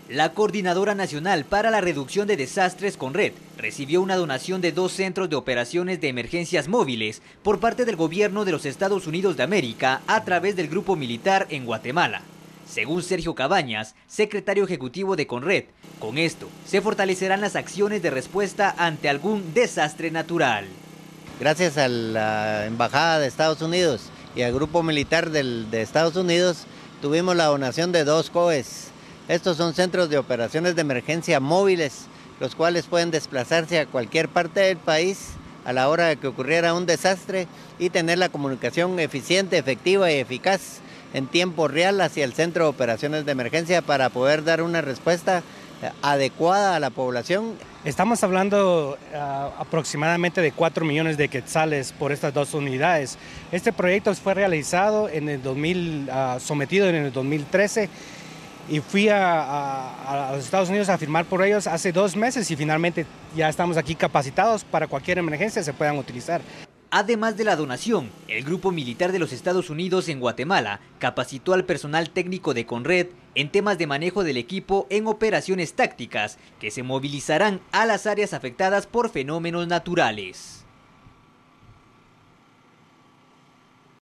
La Coordinadora Nacional para la Reducción de Desastres, CONRED, recibió una donación de 2 centros de operaciones de emergencias móviles por parte del gobierno de los Estados Unidos de América a través del Grupo Militar en Guatemala. Según Sergio Cabañas, secretario ejecutivo de CONRED, con esto se fortalecerán las acciones de respuesta ante algún desastre natural. Gracias a la Embajada de Estados Unidos y al Grupo Militar de Estados Unidos, tuvimos la donación de 2 COEs. Estos son centros de operaciones de emergencia móviles, los cuales pueden desplazarse a cualquier parte del país a la hora de que ocurriera un desastre y tener la comunicación eficiente, efectiva y eficaz en tiempo real hacia el centro de operaciones de emergencia para poder dar una respuesta adecuada a la población. Estamos hablando aproximadamente de 4 millones de quetzales por estas 2 unidades. Este proyecto fue realizado en el sometido en el 2013 y fui a los Estados Unidos a firmar por ellos hace 2 meses y finalmente ya estamos aquí capacitados para cualquier emergencia se puedan utilizar. Además de la donación, el Grupo Militar de los Estados Unidos en Guatemala capacitó al personal técnico de CONRED en temas de manejo del equipo en operaciones tácticas que se movilizarán a las áreas afectadas por fenómenos naturales.